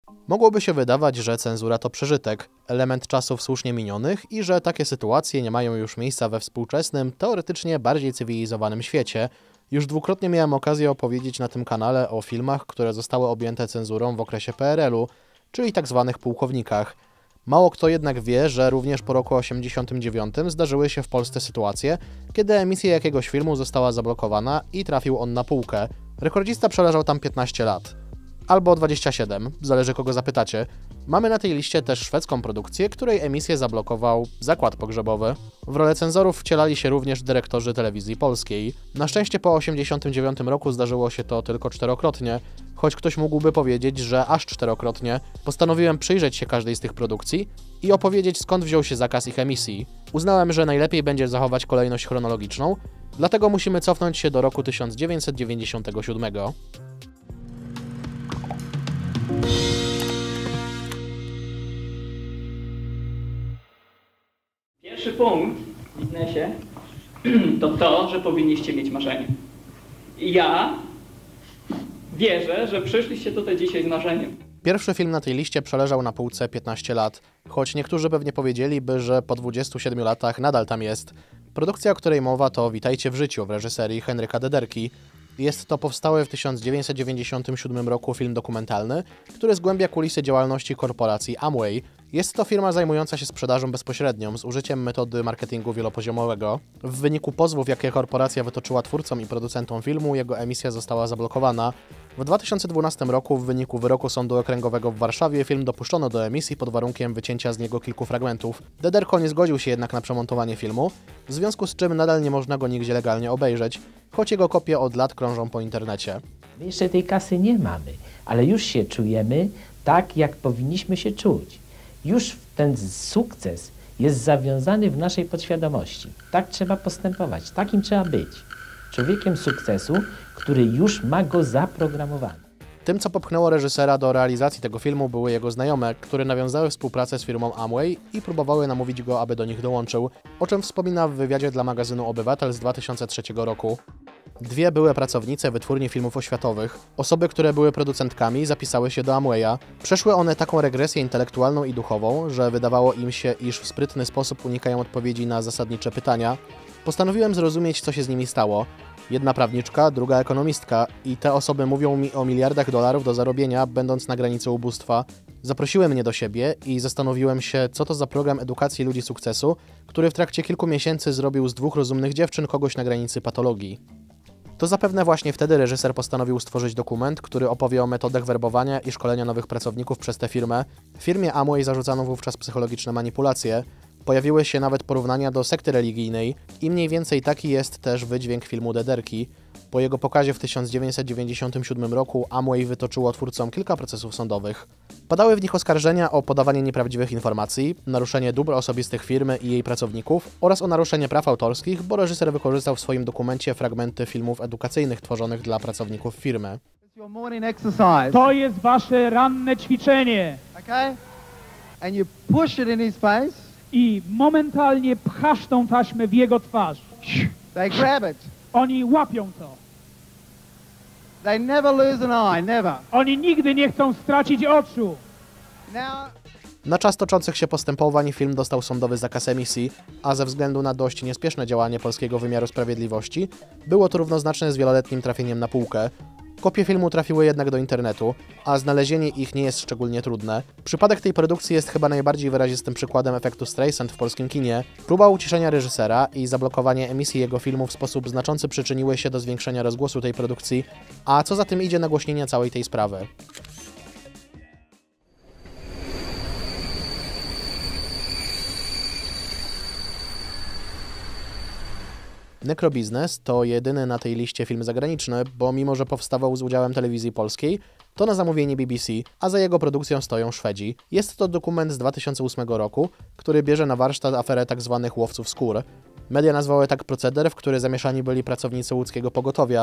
Mogłoby się wydawać, że cenzura to przeżytek, element czasów słusznie minionych i że takie sytuacje nie mają już miejsca we współczesnym, teoretycznie bardziej cywilizowanym świecie. Już dwukrotnie miałem okazję opowiedzieć na tym kanale o filmach, które zostały objęte cenzurą w okresie PRL-u, czyli tzw. pułkownikach. Mało kto jednak wie, że również po roku 1989 zdarzyły się w Polsce sytuacje, kiedy emisja jakiegoś filmu została zablokowana i trafił on na półkę. Rekordzista przeleżał tam 15 lat. Albo 27, zależy kogo zapytacie. Mamy na tej liście też szwedzką produkcję, której emisję zablokował zakład pogrzebowy. W rolę cenzorów wcielali się również dyrektorzy telewizji polskiej. Na szczęście po 1989 roku zdarzyło się to tylko 4-krotnie, choć ktoś mógłby powiedzieć, że aż 4-krotnie. Postanowiłem przyjrzeć się każdej z tych produkcji i opowiedzieć, skąd wziął się zakaz ich emisji. Uznałem, że najlepiej będzie zachować kolejność chronologiczną, dlatego musimy cofnąć się do roku 1997. Pierwszy punkt w biznesie to, że powinniście mieć marzenie. I ja wierzę, że przyszliście tutaj dzisiaj z marzeniem. Pierwszy film na tej liście przeleżał na półce 15 lat, choć niektórzy pewnie powiedzieliby, że po 27 latach nadal tam jest. Produkcja, o której mowa, to Witajcie w życiu w reżyserii Henryka Dederki. Jest to powstały w 1997 roku film dokumentalny, który zgłębia kulisy działalności korporacji Amway. Jest to firma zajmująca się sprzedażą bezpośrednią z użyciem metody marketingu wielopoziomowego. W wyniku pozwów, jakie korporacja wytoczyła twórcom i producentom filmu, jego emisja została zablokowana. W 2012 roku w wyniku wyroku Sądu Okręgowego w Warszawie film dopuszczono do emisji pod warunkiem wycięcia z niego kilku fragmentów. Dederko nie zgodził się jednak na przemontowanie filmu, w związku z czym nadal nie można go nigdzie legalnie obejrzeć, choć jego kopie od lat krążą po internecie. My jeszcze tej kasy nie mamy, ale już się czujemy tak, jak powinniśmy się czuć. Już ten sukces jest zawiązany w naszej podświadomości. Tak trzeba postępować, takim trzeba być. Człowiekiem sukcesu, który już ma go zaprogramowane. Tym, co popchnęło reżysera do realizacji tego filmu, były jego znajome, które nawiązały współpracę z firmą Amway i próbowały namówić go, aby do nich dołączył, o czym wspomina w wywiadzie dla magazynu Obywatel z 2003 roku. Dwie były pracownice wytwórni filmów oświatowych. Osoby, które były producentkami, zapisały się do Amwaya. Przeszły one taką regresję intelektualną i duchową, że wydawało im się, iż w sprytny sposób unikają odpowiedzi na zasadnicze pytania. Postanowiłem zrozumieć, co się z nimi stało. Jedna prawniczka, druga ekonomistka i te osoby mówią mi o miliardach dolarów do zarobienia, będąc na granicy ubóstwa. Zaprosiły mnie do siebie i zastanowiłem się, co to za program edukacji ludzi sukcesu, który w trakcie kilku miesięcy zrobił z dwóch rozumnych dziewczyn kogoś na granicy patologii. To zapewne właśnie wtedy reżyser postanowił stworzyć dokument, który opowie o metodach werbowania i szkolenia nowych pracowników przez tę firmę. Firmie Amway zarzucano wówczas psychologiczne manipulacje. Pojawiły się nawet porównania do sekty religijnej i mniej więcej taki jest też wydźwięk filmu Dederki. Po jego pokazie w 1997 roku Amway wytoczyło twórcom kilka procesów sądowych. Padały w nich oskarżenia o podawanie nieprawdziwych informacji, naruszenie dóbr osobistych firmy i jej pracowników oraz o naruszenie praw autorskich, bo reżyser wykorzystał w swoim dokumencie fragmenty filmów edukacyjnych tworzonych dla pracowników firmy. To jest wasze ranne ćwiczenie. Okay? And you push it in his face. I momentalnie pchasz tą taśmę w jego twarz. They grab it. Oni łapią to. They never lose an eye, never. Oni nigdy nie chcą stracić oczu. Now, Na czas toczących się postępowań film dostał sądowy zakaz emisji, a ze względu na dość niespieszne działanie polskiego wymiaru sprawiedliwości, było to równoznaczne z wieloletnim trafieniem na półkę. Kopie filmu trafiły jednak do internetu, a znalezienie ich nie jest szczególnie trudne. Przypadek tej produkcji jest chyba najbardziej wyrazistym przykładem efektu Streisand w polskim kinie. Próba uciszenia reżysera i zablokowanie emisji jego filmu w sposób znaczący przyczyniły się do zwiększenia rozgłosu tej produkcji, a co za tym idzie nagłośnienia całej tej sprawy. Nekrobiznes to jedyny na tej liście film zagraniczny, bo mimo że powstawał z udziałem telewizji polskiej, to na zamówienie BBC, a za jego produkcją stoją Szwedzi. Jest to dokument z 2008 roku, który bierze na warsztat aferę tzw. łowców skór. Media nazwały tak proceder, w który zamieszani byli pracownicy łódzkiego pogotowia.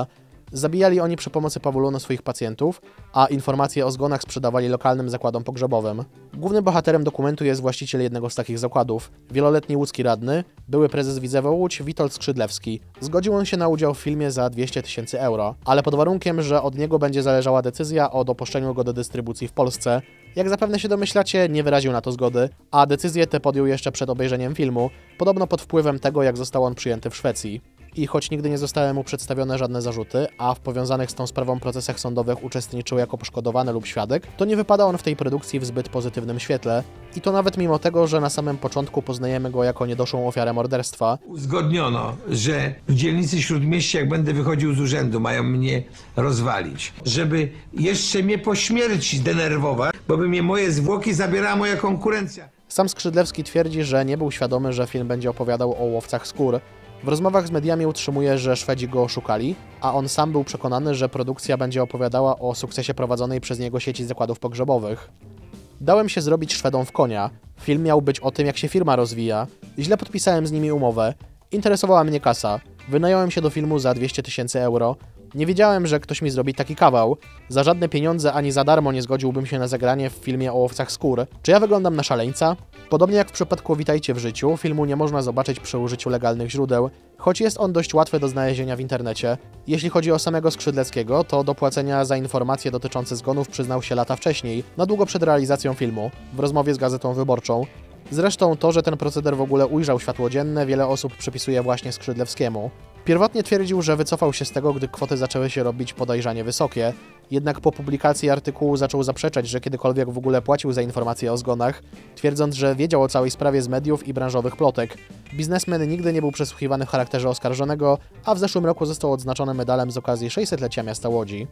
Zabijali oni przy pomocy pawulonu swoich pacjentów, a informacje o zgonach sprzedawali lokalnym zakładom pogrzebowym. Głównym bohaterem dokumentu jest właściciel jednego z takich zakładów, wieloletni łódzki radny, były prezes Widzewa Łódź Witold Skrzydlewski. Zgodził on się na udział w filmie za 200 000 euro, ale pod warunkiem, że od niego będzie zależała decyzja o dopuszczeniu go do dystrybucji w Polsce. Jak zapewne się domyślacie, nie wyraził na to zgody, a decyzję tę podjął jeszcze przed obejrzeniem filmu, podobno pod wpływem tego, jak został on przyjęty w Szwecji. I choć nigdy nie zostały mu przedstawione żadne zarzuty, a w powiązanych z tą sprawą procesach sądowych uczestniczył jako poszkodowany lub świadek, to nie wypada on w tej produkcji w zbyt pozytywnym świetle. I to nawet mimo tego, że na samym początku poznajemy go jako niedoszłą ofiarę morderstwa. Uzgodniono, że w dzielnicy Śródmieście, jak będę wychodził z urzędu, mają mnie rozwalić. Żeby jeszcze mnie po śmierci denerwować, bo by mnie moje zwłoki zabierała moja konkurencja. Sam Skrzydlewski twierdzi, że nie był świadomy, że film będzie opowiadał o łowcach skór. W rozmowach z mediami utrzymuje, że Szwedzi go oszukali, a on sam był przekonany, że produkcja będzie opowiadała o sukcesie prowadzonej przez niego sieci zakładów pogrzebowych. Dałem się zrobić Szwedom w konia. Film miał być o tym, jak się firma rozwija. Źle podpisałem z nimi umowę. Interesowała mnie kasa. Wynająłem się do filmu za 200 000 euro. Nie wiedziałem, że ktoś mi zrobi taki kawał. Za żadne pieniądze ani za darmo nie zgodziłbym się na zagranie w filmie o łowcach skór. Czy ja wyglądam na szaleńca? Podobnie jak w przypadku Witajcie w życiu, filmu nie można zobaczyć przy użyciu legalnych źródeł, choć jest on dość łatwy do znalezienia w internecie. Jeśli chodzi o samego Skrzydleckiego, to do płacenia za informacje dotyczące zgonów przyznał się lata wcześniej, na długo przed realizacją filmu, w rozmowie z Gazetą Wyborczą. Zresztą to, że ten proceder w ogóle ujrzał światło dzienne, wiele osób przypisuje właśnie Skrzydlewskiemu. Pierwotnie twierdził, że wycofał się z tego, gdy kwoty zaczęły się robić podejrzanie wysokie, jednak po publikacji artykułu zaczął zaprzeczać, że kiedykolwiek w ogóle płacił za informacje o zgonach, twierdząc, że wiedział o całej sprawie z mediów i branżowych plotek. Biznesmen nigdy nie był przesłuchiwany w charakterze oskarżonego, a w zeszłym roku został odznaczony medalem z okazji 600-lecia miasta Łodzi.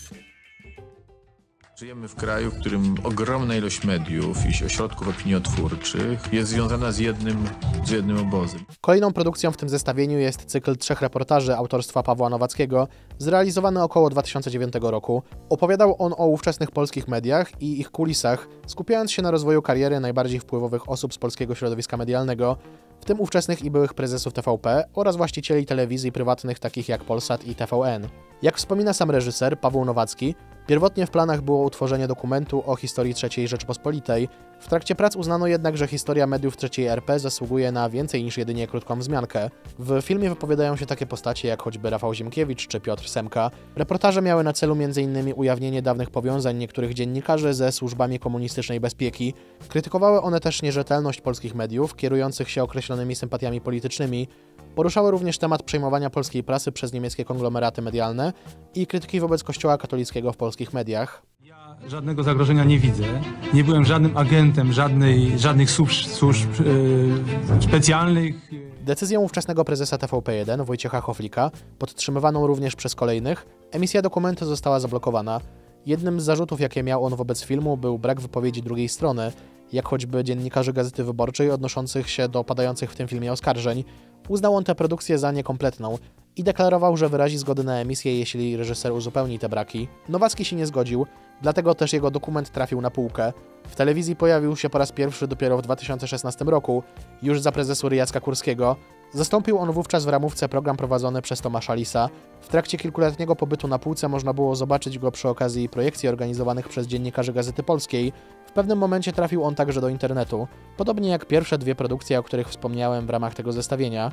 Żyjemy w kraju, w którym ogromna ilość mediów i ośrodków opiniotwórczych jest związana z jednym obozem. Kolejną produkcją w tym zestawieniu jest cykl 3 reportaży autorstwa Pawła Nowackiego, zrealizowany około 2009 roku. Opowiadał on o ówczesnych polskich mediach i ich kulisach, skupiając się na rozwoju kariery najbardziej wpływowych osób z polskiego środowiska medialnego, w tym ówczesnych i byłych prezesów TVP oraz właścicieli telewizji prywatnych takich jak Polsat i TVN. Jak wspomina sam reżyser Paweł Nowacki, pierwotnie w planach było utworzenie dokumentu o historii III Rzeczypospolitej. W trakcie prac uznano jednak, że historia mediów III RP zasługuje na więcej niż jedynie krótką wzmiankę. W filmie wypowiadają się takie postacie jak choćby Rafał Ziemkiewicz czy Piotr Semka. Reportaże miały na celu m.in. ujawnienie dawnych powiązań niektórych dziennikarzy ze służbami komunistycznej bezpieki. Krytykowały one też nierzetelność polskich mediów, kierujących się określonymi sympatiami politycznymi. Poruszały również temat przejmowania polskiej prasy przez niemieckie konglomeraty medialne i krytyki wobec Kościoła katolickiego w polskich mediach. Ja żadnego zagrożenia nie widzę. Nie byłem żadnym agentem żadnych służb specjalnych. Decyzją ówczesnego prezesa TVP1, Wojciecha Hoflika, podtrzymywaną również przez kolejnych, emisja dokumentu została zablokowana. Jednym z zarzutów, jakie miał on wobec filmu, był brak wypowiedzi drugiej strony, jak choćby dziennikarzy Gazety Wyborczej odnoszących się do padających w tym filmie oskarżeń. Uznał on tę produkcję za niekompletną i deklarował, że wyrazi zgodę na emisję, jeśli reżyser uzupełni te braki. Nowacki się nie zgodził, dlatego też jego dokument trafił na półkę. W telewizji pojawił się po raz pierwszy dopiero w 2016 roku, już za prezesury Jacka Kurskiego. Zastąpił on wówczas w ramówce program prowadzony przez Tomasza Lisa. W trakcie kilkuletniego pobytu na półce można było zobaczyć go przy okazji projekcji organizowanych przez dziennikarzy Gazety Polskiej. W pewnym momencie trafił on także do internetu, podobnie jak pierwsze dwie produkcje, o których wspomniałem w ramach tego zestawienia.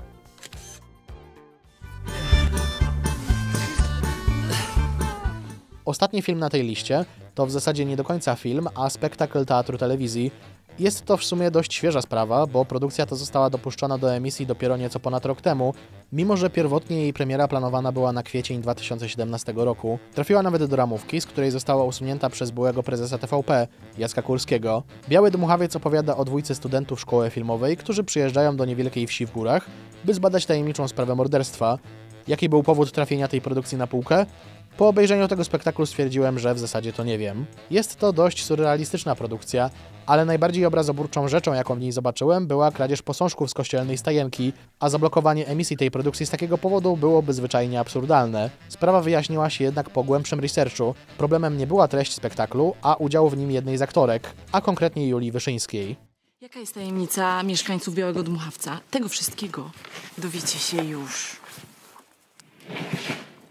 Ostatni film na tej liście to w zasadzie nie do końca film, a spektakl teatru telewizji. Jest to w sumie dość świeża sprawa, bo produkcja ta została dopuszczona do emisji dopiero nieco ponad rok temu, mimo że pierwotnie jej premiera planowana była na kwiecień 2017 roku. Trafiła nawet do ramówki, z której została usunięta przez byłego prezesa TVP, Jacka Kurskiego. Biały Dmuchawiec opowiada o dwójce studentów szkoły filmowej, którzy przyjeżdżają do niewielkiej wsi w górach, by zbadać tajemniczą sprawę morderstwa. Jaki był powód trafienia tej produkcji na półkę? Po obejrzeniu tego spektaklu stwierdziłem, że w zasadzie to nie wiem. Jest to dość surrealistyczna produkcja, ale najbardziej obrazoburczą rzeczą, jaką w niej zobaczyłem, była kradzież posążków z kościelnej stajenki, a zablokowanie emisji tej produkcji z takiego powodu byłoby zwyczajnie absurdalne. Sprawa wyjaśniła się jednak po głębszym researchu. Problemem nie była treść spektaklu, a udział w nim jednej z aktorek, a konkretnie Julii Wyszyńskiej. Jaka jest tajemnica mieszkańców Białego Dmuchawca? Tego wszystkiego dowiecie się już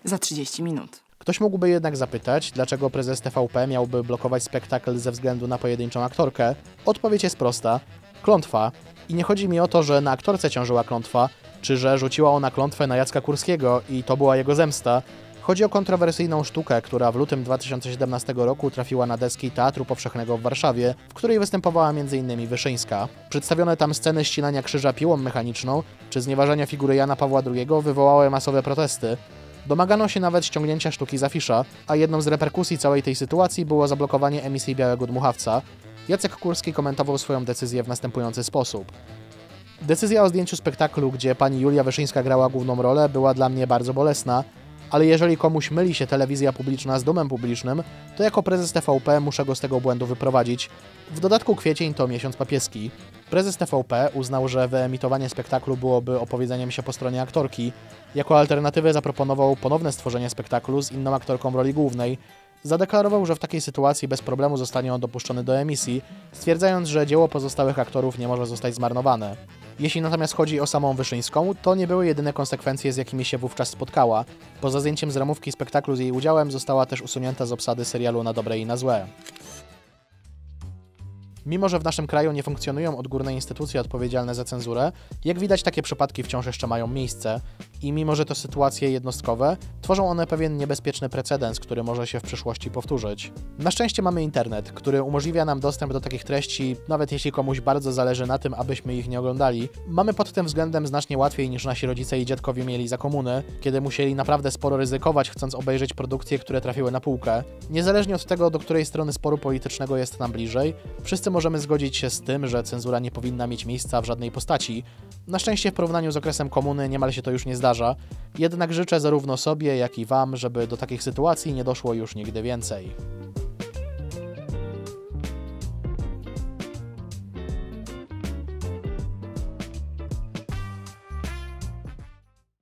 za 30 minut. Ktoś mógłby jednak zapytać, dlaczego prezes TVP miałby blokować spektakl ze względu na pojedynczą aktorkę? Odpowiedź jest prosta. Klątwa. I nie chodzi mi o to, że na aktorce ciążyła klątwa, czy że rzuciła ona klątwę na Jacka Kurskiego i to była jego zemsta. Chodzi o kontrowersyjną sztukę, która w lutym 2017 roku trafiła na deski Teatru Powszechnego w Warszawie, w której występowała m.in. Wyszyńska. Przedstawione tam sceny ścinania krzyża piłą mechaniczną czy znieważania figury Jana Pawła II wywołały masowe protesty. Domagano się nawet ściągnięcia sztuki z afisza, a jedną z reperkusji całej tej sytuacji było zablokowanie emisji Białego Dmuchawca. Jacek Kurski komentował swoją decyzję w następujący sposób. Decyzja o zdjęciu spektaklu, gdzie pani Julia Wyszyńska grała główną rolę, była dla mnie bardzo bolesna, ale jeżeli komuś myli się telewizja publiczna z domem publicznym, to jako prezes TVP muszę go z tego błędu wyprowadzić. W dodatku kwiecień to miesiąc papieski. Prezes TVP uznał, że wyemitowanie spektaklu byłoby opowiedzeniem się po stronie aktorki. Jako alternatywę zaproponował ponowne stworzenie spektaklu z inną aktorką w roli głównej. Zadeklarował, że w takiej sytuacji bez problemu zostanie on dopuszczony do emisji, stwierdzając, że dzieło pozostałych aktorów nie może zostać zmarnowane. Jeśli natomiast chodzi o samą Wyszyńską, to nie były jedyne konsekwencje, z jakimi się wówczas spotkała. Poza zdjęciem z ramówki spektaklu z jej udziałem została też usunięta z obsady serialu Na dobre i na złe. Mimo że w naszym kraju nie funkcjonują odgórne instytucje odpowiedzialne za cenzurę, jak widać takie przypadki wciąż jeszcze mają miejsce i mimo że to sytuacje jednostkowe, tworzą one pewien niebezpieczny precedens, który może się w przyszłości powtórzyć. Na szczęście mamy internet, który umożliwia nam dostęp do takich treści, nawet jeśli komuś bardzo zależy na tym, abyśmy ich nie oglądali. Mamy pod tym względem znacznie łatwiej niż nasi rodzice i dziadkowie mieli za komuny, kiedy musieli naprawdę sporo ryzykować, chcąc obejrzeć produkcje, które trafiły na półkę. Niezależnie od tego, do której strony sporu politycznego jest nam bliżej, wszyscy możemy zgodzić się z tym, że cenzura nie powinna mieć miejsca w żadnej postaci. Na szczęście w porównaniu z okresem komuny niemal się to już nie zdarza, jednak życzę zarówno sobie, jak i Wam, żeby do takich sytuacji nie doszło już nigdy więcej.